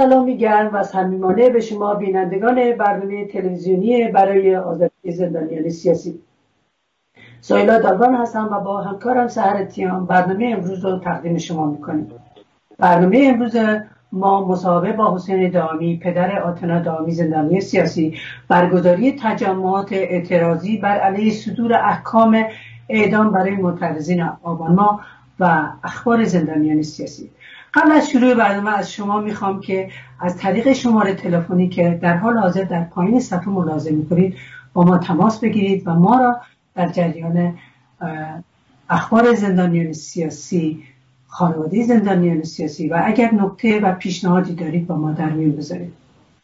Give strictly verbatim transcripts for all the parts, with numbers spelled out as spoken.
سلامی گرم و صمیمانه به شما بینندگان برنامه تلویزیونی برای آزادی زندانیان سیاسی. سایلا دالبان هستم و با همکارم سحر تیام برنامه امروز رو تقدیم شما میکنیم. برنامه امروز ما مصاحبه با حسین دائمی، پدر آتنا دائمی زندانی سیاسی، برگزاری تجمعات اعتراضی بر علیه صدور احکام اعدام برای معترضین آبان ماه و اخبار زندانیان سیاسی. قبل از شروع برنامه از شما میخوام که از طریق شماره تلفنی که در حال حاضر در پایین صفحه ملاحظه میکنید با ما تماس بگیرید و ما را در جریان اخبار زندانیان سیاسی، خانواده زندانیان سیاسی و اگر نکته و پیشنهادی دارید با ما در میون بذارید.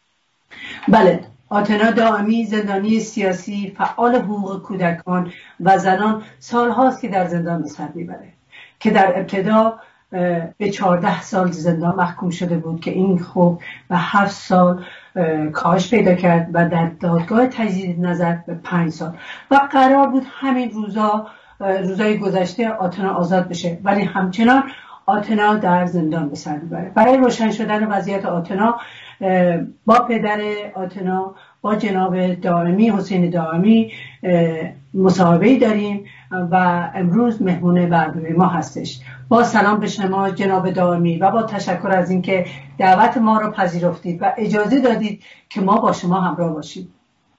بله، آتنا دائمی زندانی سیاسی، فعال حقوق کودکان و زنان سالهاست که در زندان به سر میبره که در ابتدا به چهارده سال زندان محکوم شده بود که این خوب به هفت سال کاهش پیدا کرد و در دادگاه تجدید نظر به پنج سال و قرار بود همین روزا روزای گذشته آتنا آزاد بشه، ولی همچنان آتنا در زندان به سر میبره. برای روشن شدن وضعیت آتنا با پدر آتنا، با جناب دائمی، حسین دائمی مصاحبه‌ای داریم و امروز مهمون برنامه ما هستش. با سلام به شما جناب دائمی و با تشکر از اینکه دعوت ما رو پذیرفتید و اجازه دادید که ما با شما همراه باشیم.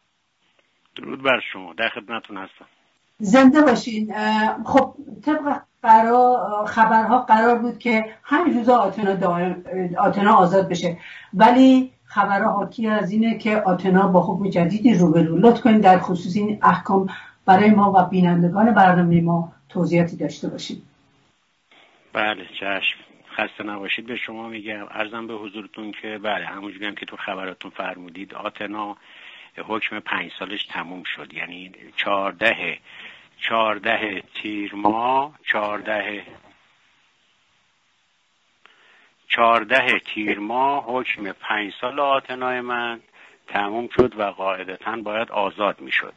درود بر شما، در خدمتتون هستم. زنده باشین. خب طبق قرار خبرها قرار بود که همین روزا آتنا دائم آتنا آزاد بشه، ولی خبرها حاکی از اینه که آتنا با حکم جدیدی روبرو. لطف کنید در خصوص این احکام برای ما و بینندگان برنامه ما توضیحاتی داشته باشید. بله چشم، خسته نباشید. به شما میگم، عرضم به حضورتون که بله همونجوری هم که تو خبراتون فرمودید آتنا حکم پنج سالش تموم شد، یعنی چهارده چهارده تیر ماه چهارده چهارده تیر ماه حکم پنج سال آتنای من تموم شد و قاعدتاً باید آزاد میشد.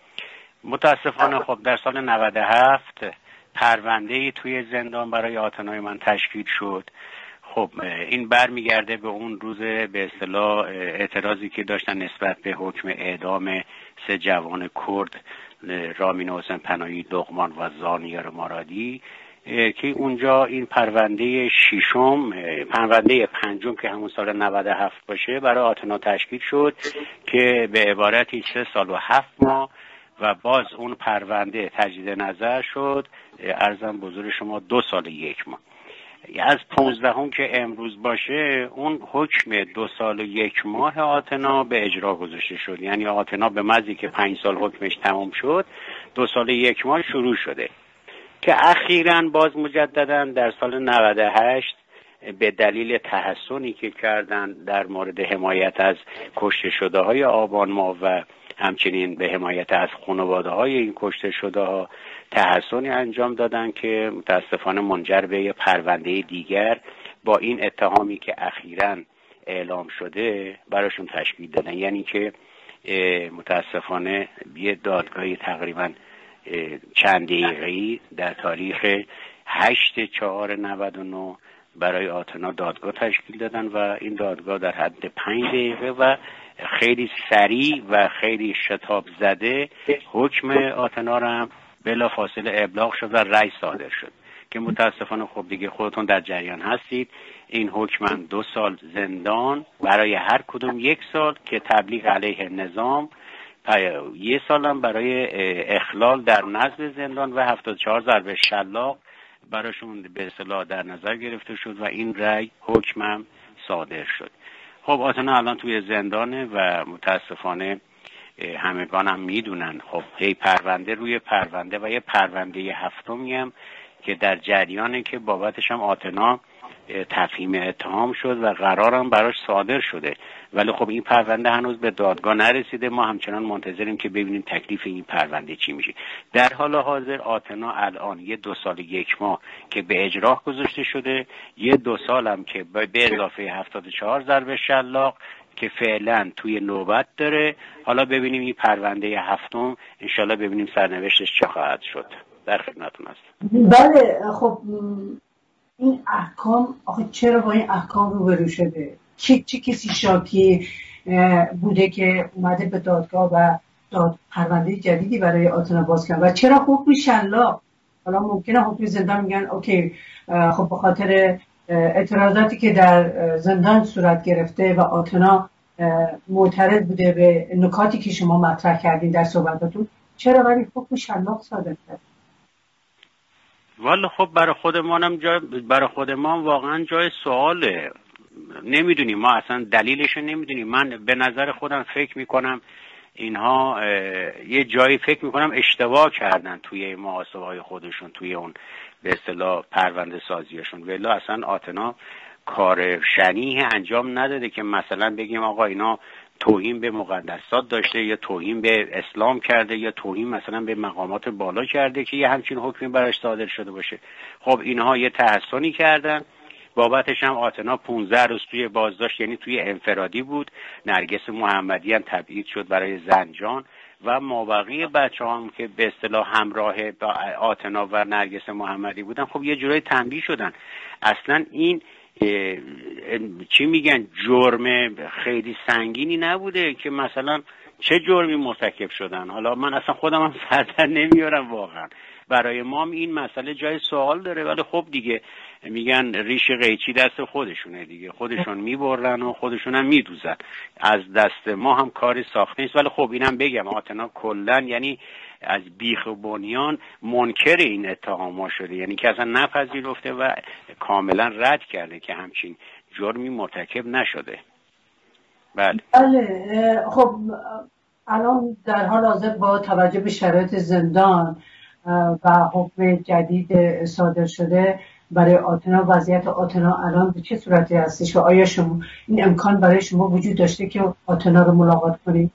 متاسفانه خب در سال نود و هفت پرونده‌ای توی زندان برای آتنای من تشکیل شد. خب این برمیگرده به اون روز به اصطلاح اعتراضی که داشتن نسبت به حکم اعدام سه جوان کرد، رامین حسین پناهی، لقمان و زانیار مرادی، که اونجا این پرونده ششم، پرونده پنجم که همون سال نود و هفت باشه برای آتنا تشکیل شد که به عبارتی سه سال و هفت ماه و باز اون پرونده تجدید نظر شد، عرضم بزرگ شما دو سال یک ماه. از پونزدهم که امروز باشه اون حکم دو سال و یک ماه آتنا به اجرا گذاشته شد، یعنی آتنا به مزی که پنج سال حکمش تمام شد دو سال و یک ماه شروع شده که اخیراً باز مجدداً در سال نود و هشت به دلیل تحسنی که کردن در مورد حمایت از کشته شده های آبان ماه و همچنین به حمایت از خانواده های این کشته شده ها تحسنی انجام دادن که متاسفانه منجر به یه پرونده دیگر با این اتهامی که اخیراً اعلام شده براشون تشکیل دادن، یعنی که متاسفانه یه دادگاهی تقریباً چند دقیقه‌ای در تاریخ هشت چهار نود و نه برای آتنا دادگاه تشکیل دادن و این دادگاه در حد پنج دقیقه و خیلی سریع و خیلی شتاب زده حکم آتنا را هم بلا فاصله ابلاغ شد و رأی صادر شد که متاسفانه خب دیگه خودتون در جریان هستید. این حکم دو سال زندان برای هر کدوم یک سال که تبلیغ علیه نظام، یه سالم برای اخلال در نزد زندان و هفتاد و چهار ضربه شلاق براشون به اصطلاح در نظر گرفته شد و این رأی حکمم صادر شد. خب آتنا الان توی زندانه و متاسفانه همگان هم میدونن خب هی پرونده روی پرونده و یه پرونده هفتمی هم که در جریانه که بابتش هم آتنا تفهیم اتهام شد و قرارم براش صادر شده، ولی خب این پرونده هنوز به دادگاه نرسیده. ما همچنان منتظریم که ببینیم تکلیف این پرونده چی میشه. در حال حاضر آتنا الان یه دو سال یک ماه که به اجرا گذاشته شده، یه دو سال هم که به اضافه هفتاد و چهار ضربه شلاق که فعلا توی نوبت داره. حالا ببینیم این پرونده هفتم انشالله ببینیم سرنوشتش چه خواهد شد. در خدمتتون هستم. بله خب این احکام آخه چرا با این احکام روبرو شده؟ چه چه کسی شاکی بوده که اومده به دادگاه و داد پرونده جدیدی برای آتنا باز کرد و چرا حکم شلاق؟ حالا ممکنه حکم زندان میگن اوکی، خب به خاطر اعتراضاتی که در زندان صورت گرفته و آتنا معترض بوده به نکاتی که شما مطرح کردین در صحبتاتون، چرا ولی حکم شلاق صادر کرد؟ والا خب برای خودمانم جای برای خودمان واقعا جای سواله. نمیدونیم، ما اصلا دلیلش رو نمیدونیم. من به نظر خودم فکر میکنم اینها یه جایی فکر میکنم اشتباه کردن توی محاسبه های خودشون، توی اون به اصطلاح پرونده سازیشون. ولی اصلا آتنا کار شنیع انجام نداده که مثلا بگیم آقا اینا توهین به مقدسات داشته یا توهین به اسلام کرده یا توهین مثلا به مقامات بالا کرده که یه همچین حکمی براش صادر شده باشه. خب اینها یه تحسنی کردن، بابتش هم آتنا پانزده روز توی بازداشت، یعنی توی انفرادی بود. نرگس محمدی هم تبعید شد برای زنجان و مابقی بچه هم که به اصطلاح همراه با آتنا و نرگس محمدی بودن خب یه جورای تنبیه شدن. اصلا این چی میگن جرم خیلی سنگینی نبوده که مثلا چه جرمی مرتکب شدن. حالا من اصلا خودم هم سردر نمیارم واقعا، برای ما این مسئله جای سوال داره. ولی خب دیگه میگن ریش قیچی دست خودشونه دیگه، خودشون میبرن و خودشون هم میدوزن، از دست ما هم کاری ساخته نیست. ولی خب اینم بگم آتنا کلن یعنی از بیخ و بنیان منکر این اتهاما شده، یعنی که اصلا نپذیرفته و کاملا رد کرده که همچین جرمی مرتکب نشده. بله بله. خب الان در حال حاضر با توجه به شرایط زندان و حکم جدید صادر شده برای آتنا، وضعیت آتنا الان به چه صورتی هستش و آیا شما این امکان برای شما وجود داشته که آتنا رو ملاقات کنید؟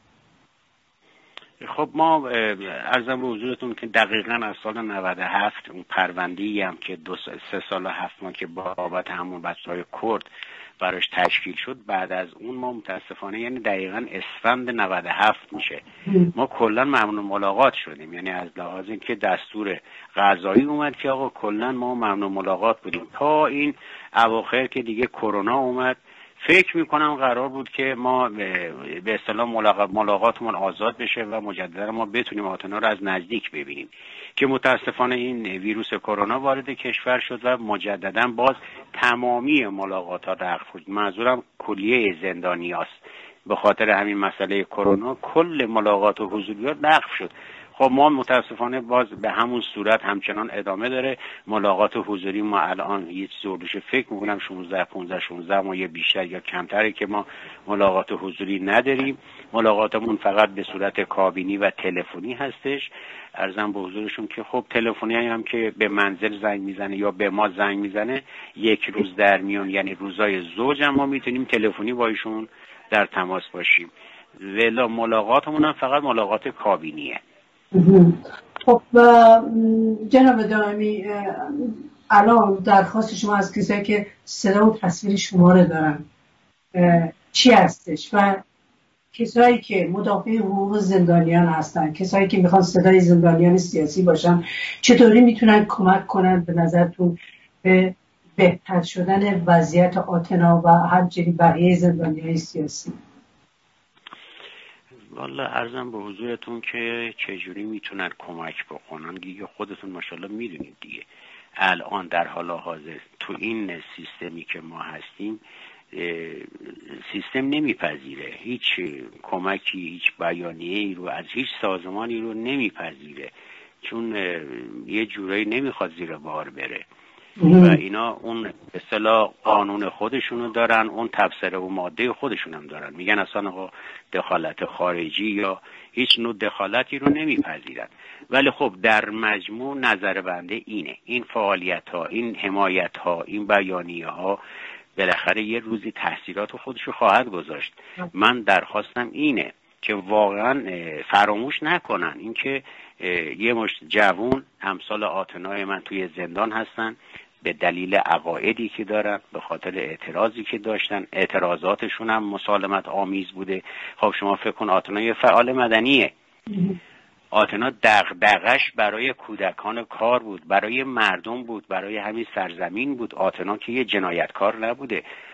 خب ما عرضم به حضورتون که دقیقاً از سال نود و هفت اون پرونده‌ای هم که دو سه سال و هفت ماه که بابت همون بچه‌های کرد براش تشکیل شد، بعد از اون ما متاسفانه یعنی دقیقاً اسفند نود و هفت میشه ما کلا ممنوع ملاقات شدیم. یعنی از لحاظ اینکه دستور قضایی اومد که آقا کلا ما ممنوع ملاقات بودیم تا این اواخر که دیگه کرونا اومد. فکر میکنم قرار بود که ما به اصطلاح ملاقات ملاقاتمون آزاد بشه و مجددا ما بتونیم آتنا رو از نزدیک ببینیم، که متاسفانه این ویروس کرونا وارد کشور شد و مجددا باز تمامی ملاقات ها رفع شد. منظورم کلیه زندانیاست. به خاطر همین مسئله کرونا کل ملاقات و حضوریات لغو شد. خب ما متاسفانه باز به همون صورت همچنان ادامه داره ملاقات حضوری. ما الان یه چیزی فکر میکنم شانزده پانزده شانزده ماه یا بیشتر یا کمتره که ما ملاقات حضوری نداریم. ملاقاتمون فقط به صورت کابینی و تلفنی هستش. عرضم به حضورشون که خب تلفنی هم که به منزل زنگ میزنه یا به ما زنگ میزنه یک روز در میون، یعنی روزای زوج هم ما میتونیم تلفنی با ایشون در تماس باشیم. ولی ملاقاتمون هم فقط ملاقات کابینیه. خب جناب دائمی، الان درخواست شما از کسایی که صدا و تصویر شما رو دارن چی هستش و کسایی که مدافع حقوق زندانیان هستن، کسایی که میخوان صدای زندانیان سیاسی باشن، چطوری میتونن کمک کنن به نظرتون به بهتر شدن وضعیت آتنا و همچنین بقیه زندانیان سیاسی؟ والا عرضم به حضورتون که چجوری میتونن کمک بکنن دیگه خودتون ماشاءالله میدونید دیگه. الان در حال حاضر تو این سیستمی که ما هستیم سیستم نمیپذیره هیچ کمکی، هیچ بیانیه‌ای رو از هیچ سازمانی رو نمیپذیره، چون یه جورایی نمیخواد زیر بار بره و اینا اون اصطلاح قانون خودشونو دارن، اون تبصره و ماده خودشون هم دارن. میگن اصلا آقا دخالت خارجی یا هیچ نوع دخالتی رو نمیپذیرن. ولی خب در مجموع نظر بنده اینه، این فعالیت ها، این حمایت ها، این بیانیه ها بالاخره یه روزی تاثیرات خودشو خواهد گذاشت. من درخواستم اینه که واقعا فراموش نکنن اینکه یه مشت جوون امثال آتنای من توی زندان هستن به دلیل عقایدی که دارن، به خاطر اعتراضی که داشتن، اعتراضاتشون هم مسالمت آمیز بوده. خب شما فکر کن آتنا یه فعال مدنیه، آتنا دغدغش برای کودکان کار بود، برای مردم بود، برای همین سرزمین بود. آتنا که یه جنایتکار نبوده.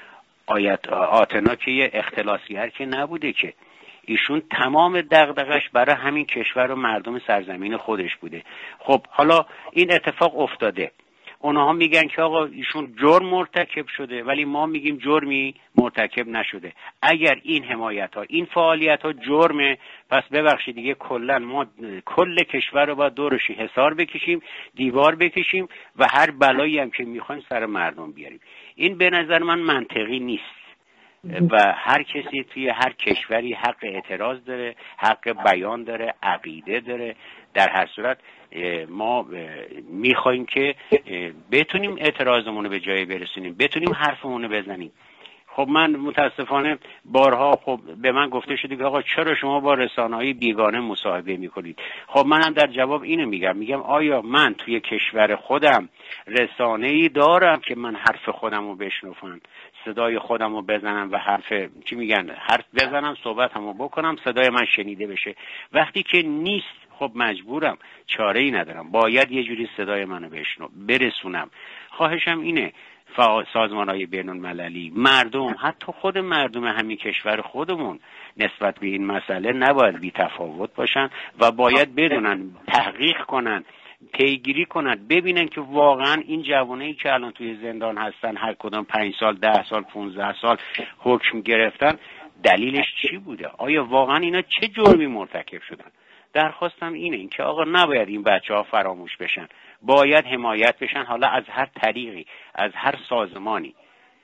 آیت آتنا که یه اختلاسیگر که نبوده که، ایشون تمام دغدغش برای همین کشور و مردم سرزمین خودش بوده. خب حالا این اتفاق افتاده، اونها میگن که آقا ایشون جرم مرتکب شده، ولی ما میگیم جرمی مرتکب نشده. اگر این حمایت ها، این فعالیت ها جرمه، پس ببخشید دیگه کلا ما کل کشور رو باید دورش حصار بکشیم، دیوار بکشیم و هر بلایی هم که میخوایم سر مردم بیاریم. این به نظر من منطقی نیست و هر کسی توی هر کشوری حق اعتراض داره، حق بیان داره، عقیده داره. در هر صورت ما میخوایم که بتونیم اعتراضمون رو به جای برسونیم، بتونیم حرفمون رو بزنیم. خب من متاسفانه بارها خب به من گفته شده که آقا چرا شما با رسانه‌های بیگانه مصاحبه میکنید؟ خب منم در جواب اینو میگم، میگم آیا من توی کشور خودم رسانه‌ای دارم که من حرف خودم رو بشنفم، صدای خودم رو بزنم و حرف چی میگن حرف بزنم، صحبتمو بکنم، صدای من شنیده بشه؟ وقتی که نیست خب مجبورم، چاره ای ندارم، باید یه جوری صدای منو بشنو برسونم. خواهشم اینه سازمان‌های بین‌المللی، مردم، حتی خود مردم همین کشور خودمون نسبت به این مسئله نباید بی تفاوت باشن و باید بدونن، تحقیق کنن، پیگیری کنن، ببینن که واقعا این جوانایی که الان توی زندان هستن، هر کدام پنج سال، ده سال، پونزده سال حکم گرفتن، دلیلش چی بوده؟ آیا واقعا اینا چه جرمی مرتکب شدن؟ درخواستم اینه، این که آقا نباید این بچه ها فراموش بشن، باید حمایت بشن، حالا از هر طریقی، از هر سازمانی.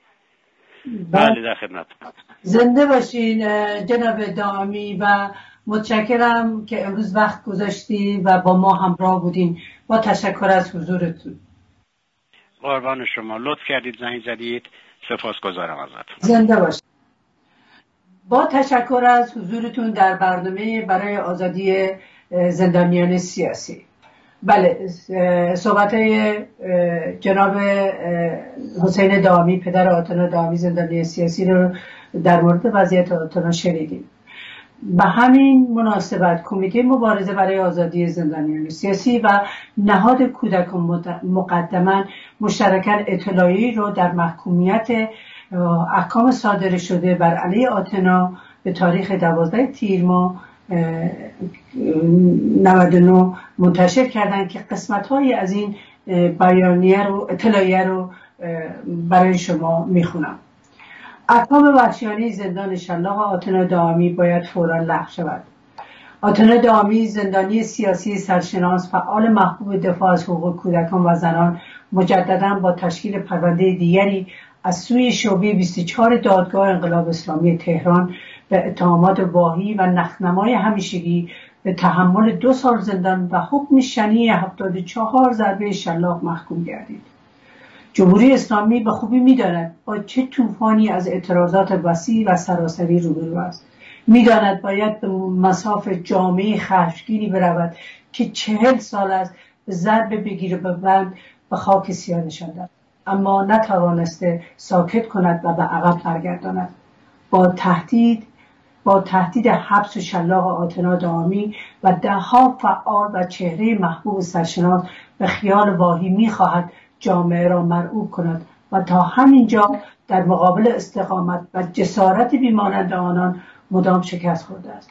بله در خدمت. زنده باشین جناب دائمی و متشکرم که امروز وقت گذاشتی و با ما همراه بودین. با تشکر از حضورتون. قربان شما، لطف کردید زنگ زدید، سپاسگزارم ازتون. زنده باشین. با تشکر از حضورتون در برنامه برای آزادی زندانیان سیاسی. بله، صحبت جناب حسین دائمی، پدر آتنا دائمی زندانی سیاسی رو در مورد وضعیت آتنا شنیدیم. به همین مناسبت کمیته مبارزه برای آزادی زندانیان سیاسی و نهاد کودکان مقدما مشترکاً اطلاعی رو در محکومیت احکام صادر شده بر علیه آتنا به تاریخ دوازده تیر ماه نود و نه منتشر کردن که قسمت‌هایی از این بیانیه رو، اطلاعیه رو برای شما میخونم. احکام وحشیانه زندان شلاق آتنا دائمی باید فوراً لغو شود. آتنا دائمی زندانی سیاسی سرشناس، فعال محبوب دفاع از حقوق کودکان و زنان، مجدداً با تشکیل پرونده دیگری از سوی شعبه بیست و چهار دادگاه انقلاب اسلامی تهران به اتهامات واهی و نخنمای همیشگی به تحمل دو سال زندان و حکم شنیع هفتاد و چهار ضربه شلاق محکوم گردید. جمهوری اسلامی به خوبی می‌داند با چه طوفانی از اعتراضات وسیع و سراسری روبرو است. می‌داند باید به مصاف جامعه خشمگینی برود که چهل سال است به ضرب بگیر و ببند به خاک سیاه نشانده، اما نتوانسته ساکت کند و به عقب برگرداند. با تهدید با تهدید حبس و شلاق آتنا دائمی و دهها فعال و چهره محبوب سرشناس به خیال واهی می‌خواهد جامعه را مرعوب کند و تا همینجا در مقابل استقامت و جسارت بیمانند آنان مدام شکست خورده است.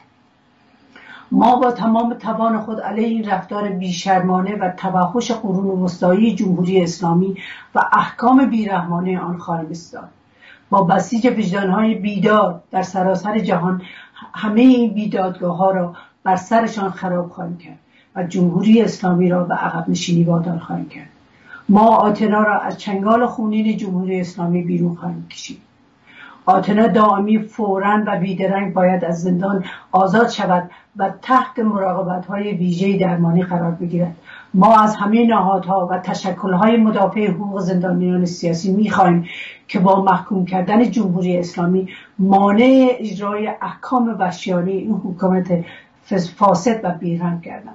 ما با تمام توان خود علیه این رفتار بیشرمانه و توحش قرون وسطایی جمهوری اسلامی و احکام بیرحمانه آن خواهیم ایستاد. با بسیج وجدان‌های بیدار در سراسر جهان همه این بیدادگاه‌ها را بر سرشان خراب خواهیم کرد و جمهوری اسلامی را به عقب نشینی وادار خواهیم کرد. ما آتنا را از چنگال خونین جمهوری اسلامی بیرون خواهیم کشید. آتنا دائمی فوراً و بیدرنگ باید از زندان آزاد شود و تحت مراقبت‌های ویژه درمانی قرار بگیرد. ما از همه نهادها و تشکل‌های مدافع حقوق زندانیان سیاسی می‌خواهیم که با محکوم کردن جمهوری اسلامی مانع اجرای احکام وحشیانه این حکومت فاسد و بیرحم گردند.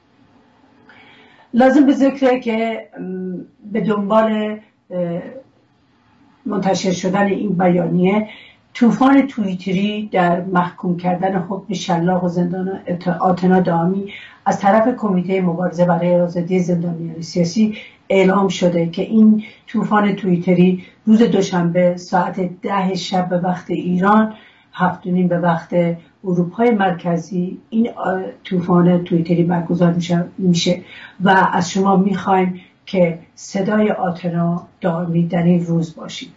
لازم به ذکره که به دنبال منتشر شدن این بیانیه طوفان توییتری در محکوم کردن حکم شلاق و زندان آتنا دائمی از طرف کمیته مبارزه برای آزادی زندانیان سیاسی اعلام شده که این طوفان توییتری روز دوشنبه ساعت ده شب به وقت ایران، هفت و نیم به وقت اروپای مرکزی این طوفان توییتری برگزار میشه و از شما میخوایم که صدای آتنا دائمی در این روز باشید.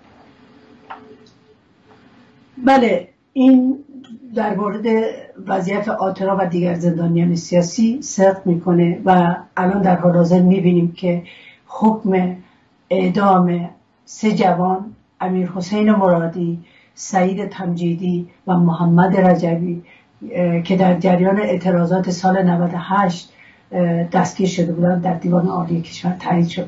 بله، این در مورد وضعیت آتنا و دیگر زندانیان سیاسی صدق میکنه و الان در حال حاضر میبینیم که حکم اعدام سه جوان، امیر حسین مرادی، سعید تمجیدی و محمد رجبی که در جریان اعتراضات سال نود و هشت دستگیر شده بودند در دیوان عالی کشور تایید شد.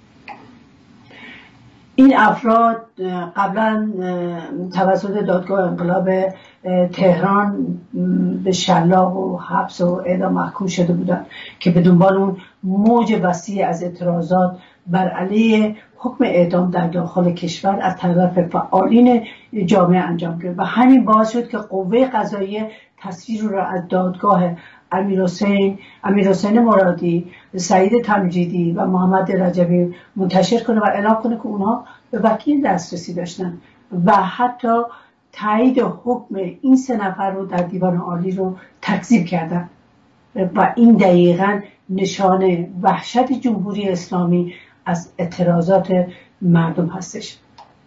این افراد قبلا توسط دادگاه انقلاب تهران به شلاق و حبس و اعدام محکوم شده بودند که به دنبال اون موج وسیع از اعتراضات بر علیه حکم اعدام در داخل کشور از طرف فعالین جامعه انجام گرفت و همین باعث شد که قوه قضاییه تصویر را از دادگاه امیر حسین امیر حسین مرادی، سعید تمجیدی و محمد رجبی منتشر کنه و اعلام کنه که اونها به وکیل دسترسی داشتن و حتی تایید حکم این سه نفر رو در دیوان عالی رو تکذیب کردن و این دقیقاً نشانه وحشت جمهوری اسلامی از اعتراضات مردم هستش.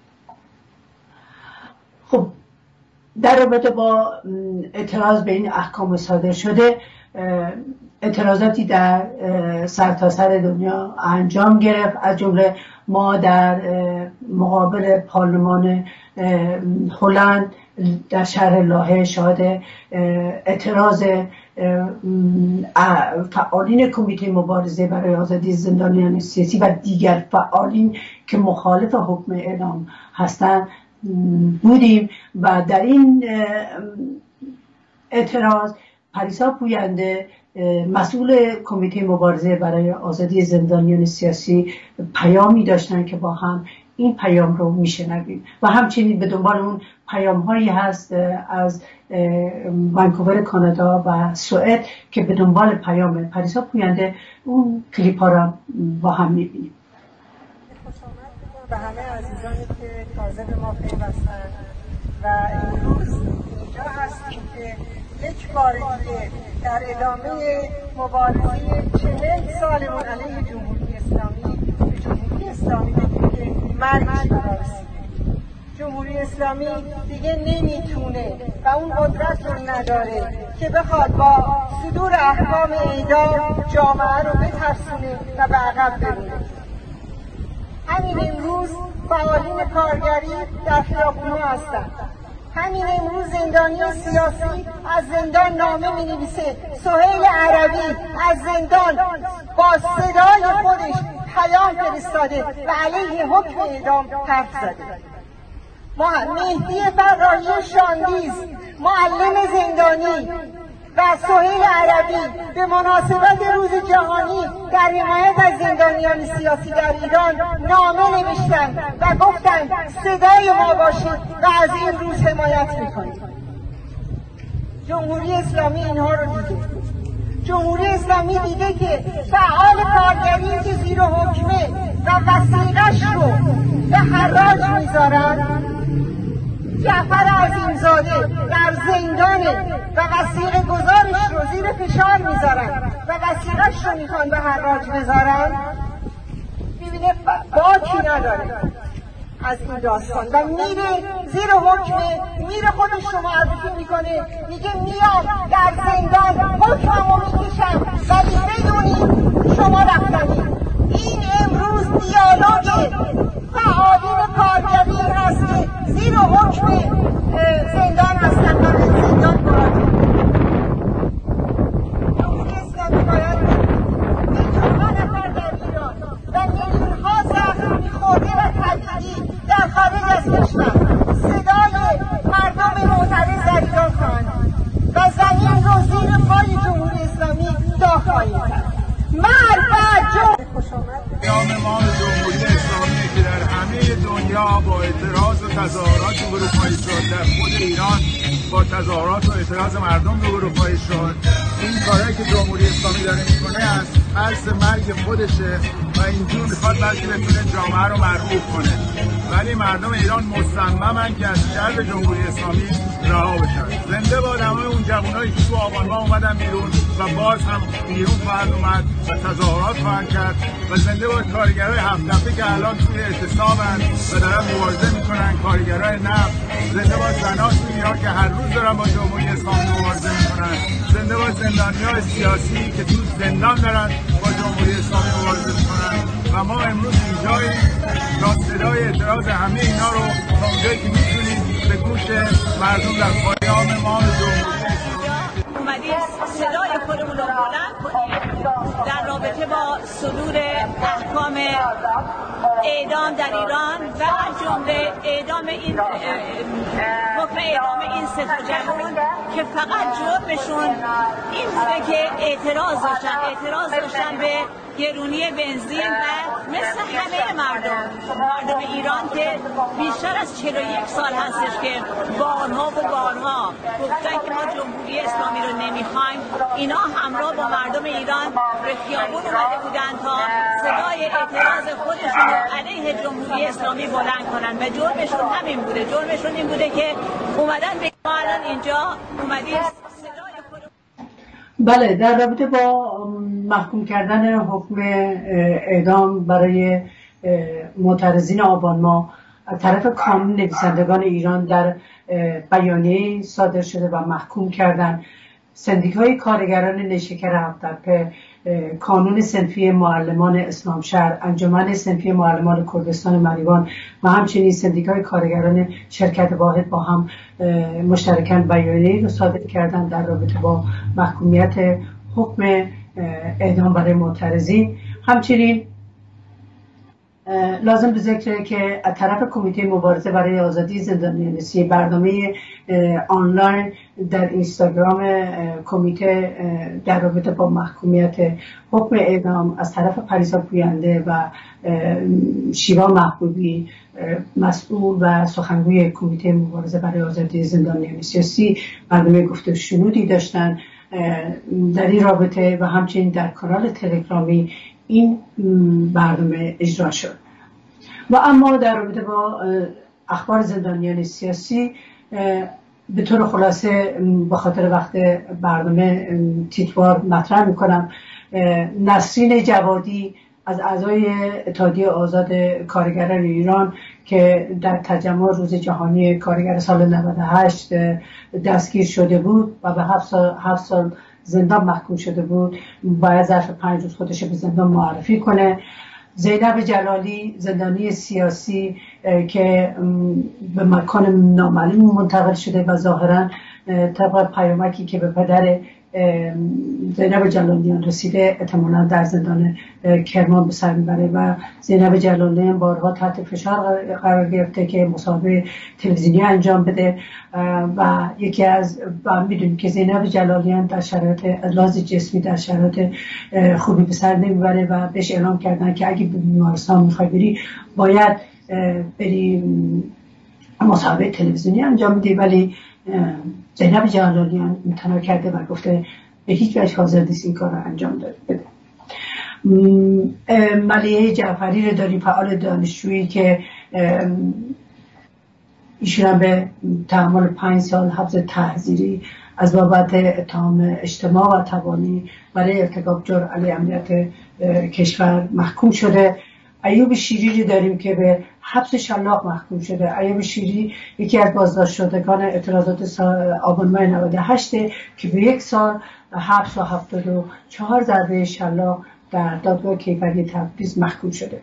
خب در رابطه با اعتراض به این احکام صادر شده، اعتراضاتی در سرتاسر دنیا انجام گرفت. از جمله ما در مقابل پارلمان هلند در شهر لاهه شاهد اعتراض فعالین کمیته مبارزه برای آزادی زندانیان سیاسی و دیگر فعالین که مخالف حکم اعدام هستند بودیم و در این اعتراض پریسا پوینده مسئول کمیته مبارزه برای آزادی زندانیان سیاسی پیامی داشتن که با هم این پیام رو میشنویم و همچنین به دنبال اون پیام هایی هست از ونکوور کانادا و سوئد که به دنبال پیام پریسا پوینده اون کلیپ ها رو با هم میبینیم. خوش آمد به همه عزیزانی که تازه به ما پیوستند و امروز اینجا هستیم که یک بار دیگه در ادامه مبارزه چهل سالمون علیه جمهوری اسلامی به جمهوری اسلامی دیگه مرگ رسیده. جمهوری اسلامی دیگه نمیتونه و اون قدرت رو نداره که بخواد با صدور احکام اعدام جامعه رو بترسونه و به عقب برونه. همین امروز فعالین کارگری در خیابون‌ها هستند. همین امروز زندانی سیاسی از زندان نامه می نویسه. سهیل عربی از زندان با صدای خودش پیام فرستاده و علیه حکم اعدام حرف زده. مهدی فرایی شاندیز، معلم زندانی و سهیل عربی به مناسبت روز جهانی در حمایت از زندانیان سیاسی در ایران نامه نوشتند و گفتند صدای ما باشید و از این روز حمایت میکنید. جمهوری اسلامی اینها رو دیده. جمهوری اسلامی دیده که فعال کارگری که زیر حکمه و وثیقش رو به حراج میذارن، جعفر عظیمزاده در زندانه و وثیقه گذارش رو زیر فشار میذارن و وثیقش رو میخوان به حراج بذارن، میبینه باکی نداره از این داستان و میره زیر حکمه، میره خودش رو معرفی میکنه، میگه میام در زندان حکممو میکشم ولی بدونید شما رفتنید. این امروز دیالوگ فعالین کارگری هست که زیر حکم زندان هستن و به زندان مراجعه. جمهوری اسلامی باید میلیون‌ها نفر در ایران و میلیون‌ها زخمی خورده و طبیعی در خارج از کشور صدای مردم معترض در ایران خواهند و زمین رو زیر پای جمهوری اسلامی داغ خواهیم کرد. مرد و جمهوری خوش آمد. قیام ما جمهوری اسلامی که در همه دنیا با اعتراض و تظاهرات روبرو خواهید شد، در خود ایران با تظاهرات و اعتراض مردم روبرو خواهید شد این کارهایی که جمهوری اسلامی داره میکنه از ترس مرگ خودشه و اینجور میخواد بلکه بتونه جامعه رو مرغوب کنه، ولی مردم ایران مصممن که از شر جمهوری اسلامی رها بشن. زنده باد همه اون جوانایی که تو آبان ماه اومدن بیرون و باز هم بیرون خواهند اومد و تظاهرات خواهند کرد، و زنده باد کارگرای هفت دفعه که الان توی اعتصابن و دارن مبارزه میکنن، کارگرای نفت. زنده باد زنان تو ایران که هر روز دارن با جمهوری اسلامی مبارزه میکنن. زنده باد زندانیای سیاسی که تو زندان دارن با جمهوری اسلامی مبارزه میکنن. و ما امروز اینجایی تا صدای اعتراض همه اینا رو تا اونجایی که میتونیم به گوش مردم در پایان ما جمهوری اومدیم صدای خودمون رو بلند کنیم در رابطه با صدور احکام اعدام در ایران و از جمله اعدام این حکم اعدام این سه تا جوان که فقط جرمشون این بوده که اعتراض داشتن اعتراض داشتن به گرونی بنزین و مثل همه مردم مردم ایران که بیشتر از چهل و یک سال هستش که بارها و بارها گفتن که ما جمهوری اسلامی رو نمیخوایم، اینا همراه با مردم ایران به خیابون اومده بودن تا صدای اعتراض خودشون رو علیه جمهوری اسلامی بلند کنن و جرمشون همین بوده. جرمشون این بوده که اومدن به ما الان اینجا اومدیم صدای خودمون. بله، در رابطه با محکوم کردن حکم اعدام برای معترضین آبان ماه از طرف کانون نویسندگان ایران در بیانیه صادر شده و محکوم کردن سندیکای کارگران نیشکر هفت‌تپه، کانون صنفی معلمان اسلام شهر، انجمن صنفی معلمان کردستان مریوان و همچنین سندیکای کارگران شرکت واحد با هم مشترکاً بیانیه رو صادر کردن در رابطه با محکومیت حکم اعدام برای معترضین. همچنین لازم به ذکره که از طرف کمیته مبارزه برای آزادی زندانیان سیاسی برنامه آنلاین در اینستاگرام کمیته در رابطه با محکومیت حکم اعدام از طرف پریسا پوینده و شیوا محبوبی مسئول و سخنگوی کمیته مبارزه برای آزادی زندانیان سیاسی برنامه گفته شنودی داشتن در این رابطه و همچنین در کانال تلگرامی این برنامه اجرا شد. و اما در رابطه با اخبار زندانیان سیاسی به طور خلاصه به خاطر وقت برنامه تیتوار مطرح میکنم. نسرین جوادی از اعضای اتحادیه آزاد کارگران ایران که در تجمع روز جهانی کارگر سال نود و هشت دستگیر شده بود و به هفت سال, هفت سال زندان محکوم شده بود، باید ظرف پنج روز خودش به زندان معرفی کنه. زینب جلالی زندانی سیاسی که به مکان نامعلوم منتقل شده و ظاهرا طبق پیامکی که به پدر زینب جلالیان رسیده احتمالاً در زندان کرمان به سر میبره و زینب جلالیان بارها تحت فشار قرار گرفته که مصاحبه تلویزیونی انجام بده و یکی از و میدونیم که زینب جلالیان در شرایط لحاظ جسمی در شرایط خوبی به سر نمیبره و بهش اعلام کردن که اگه به بیمارستان میخوای بری باید بری مصاحبه تلویزیونی انجام بدی، ولی زینب جلالیان امتناع کرده و گفته به هیچ وجه حاضر نیست این کار رو انجام بده. ملیحه جعفری رو داریم، فعال دانشجویی که ایشون به تحمل پنج سال حبس تحضیری از بابت اتهام اجتماع و توانی برای ارتکاب جرم علیه امنیت کشور محکوم شده. ایوب شیری رو داریم که به حبس شلاق محکوم شده. ایوب شیری یکی از بازداشت شدگان اعتراضات آبان ماه نود و هشت که به یک سال حبس و هفتاد و چهار ضربه شلاق در دادگاه کیفری تبریز محکوم شده.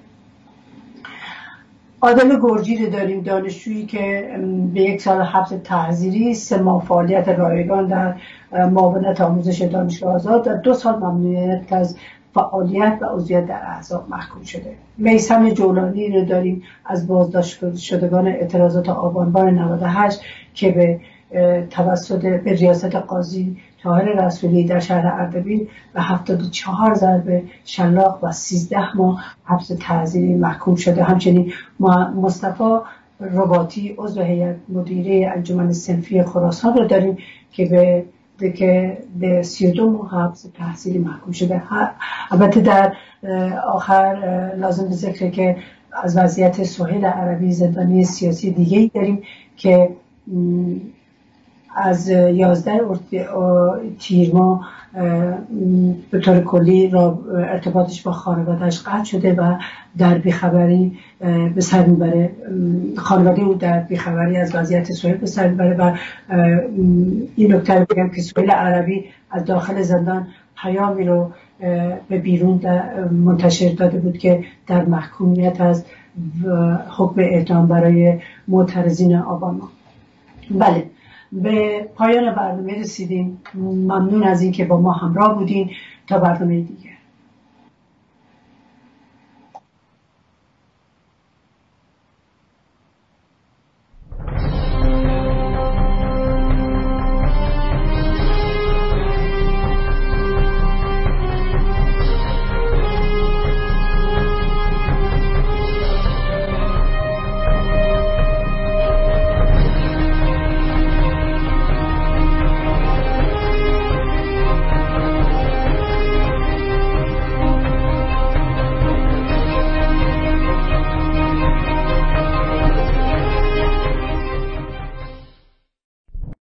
عادل گرجی رو داریم، دانشجویی که به یک سال حبس تحضیری، سه ماه فعالیت رایگان در معاونت آموزش دانشگاه آزاد و دو سال ممنوعیت از فعالیت و عضویت در احزاب محکوم شده. میثم جولانی رو داریم از بازداشت شدگان اعتراضات آبان ماه نود و هشت که به توسط به ریاست قاضی طاهر رسولی در شهر اردبیل و هفتاد و چهار ضربه شلاق و سیزده ماه حبس تعزیری محکوم شده. همچنین مصطفی رباطی عضو هیئت مدیره انجمن صنفی خراسان رو داریم که به که در سی و دو ماه حبس تحصیلی محکوم شده. البته در آخر لازم به ذکره که از وضعیت سهیل عربی زندانی سیاسی دیگه ای داریم که از یازده تیر ماه به طور کلی ارتباطش با خانوادهش قطع شده و در بیخبری به سر میبره. خانواده او در بیخبری از وضعیت سهیل به سر میبره و این نکته رو بگم که سهیل عربی از داخل زندان پیامی رو به بیرون منتشر داده بود که در محکومیت از حکم اعدام برای معترضین اوباما. بله، به پایان برنامه رسیدیم. ممنون از این که با ما همراه بودین. تا برنامه دیگه.